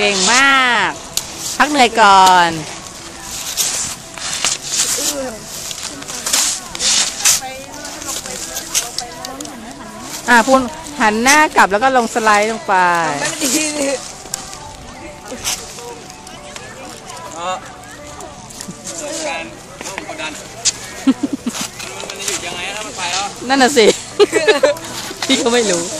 เก่งมากพักเหนื่อยก่อนพูนหันหน้ากลับแล้วก็ลงสไลด์ลงไปนั่นน่ะสิพี่ก็ไม่รู้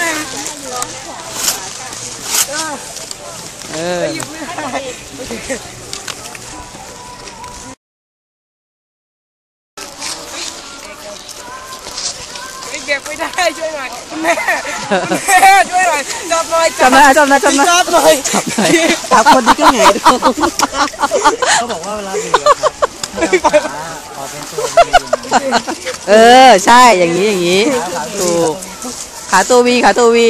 เก็บไม่ได้ช่วยหน่อยแม่ช่วยหน่อยจับหน่อยจับหน่อยจับหน่อยจับหน่อยจับหน่อยจับคนที่ก็ไงเขาบอกว่าเวลาดื่มขอเป็นตัวใช่อย่างนี้ถูกขาตัววีขาตัววี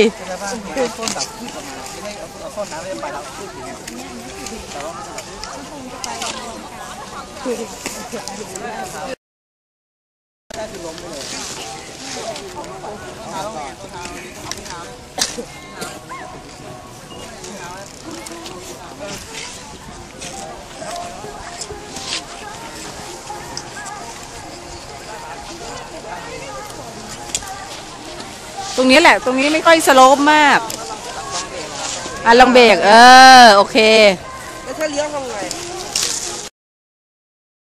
ตรงนี้แหละตรงนี้ไม่ค่อยสโลปมากลองเบรกโอเคแล้วถ้าเลี้ยวทำไง